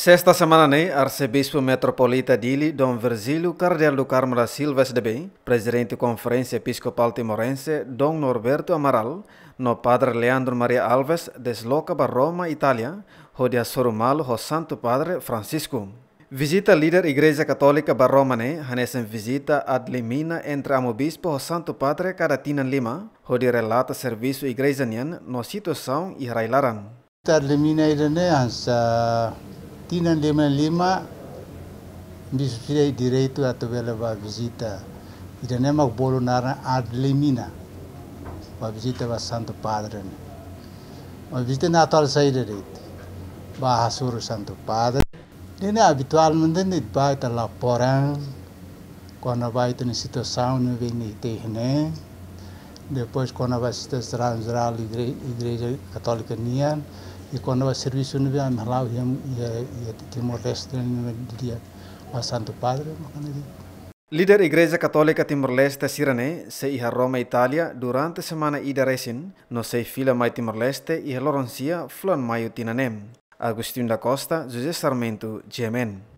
Sexta semana, arcebispo metropolita Dili, Dom Virgílio Cardeal do Carmo da Silva SDB, presidente da Conferência Episcopal Timorense, Dom Norberto Amaral, no Padre Leandro Maria Alves, desloca para Roma, Itália, onde a Sorumalo, o Santo Padre Francisco. Visita líder Igreja Católica para Roma, hanesen visita ad limina entre amo bispo o Santo Padre Caratina Lima, onde relata serviço Igreja Nian no situação e railaran. Ad limina idane hansa Tinan lima bispo direito a tovela visita idane mag bolo nara ad limina visita va Santo Padre visita na atual saída direito va hasuru Santo Padre ini habitualmente nit vai ta laporan quando vai ter situação no vem terreno depois quando vai se transgeral igreja católica nian e quando vai serviço no vem malau e Timor-Leste no dia o Santo Padre. Líder Igreja Católica Timor-Leste Sirene se iha Roma Itália durante semana ida resin no se fila mai Timor-Leste e Lorencia flon maio tinanem. Agustín da Costa, José Sarmento, Gemen.